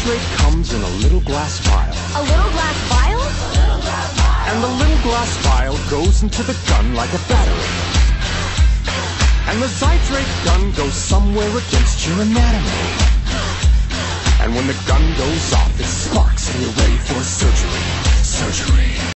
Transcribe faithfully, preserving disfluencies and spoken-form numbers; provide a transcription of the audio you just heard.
Zydrate comes in a little glass vial. A little glass vial? And the little glass vial goes into the gun like a battery. And the Zydrate gun goes somewhere against your anatomy. And when the gun goes off, it sparks and you're ready for surgery. Surgery.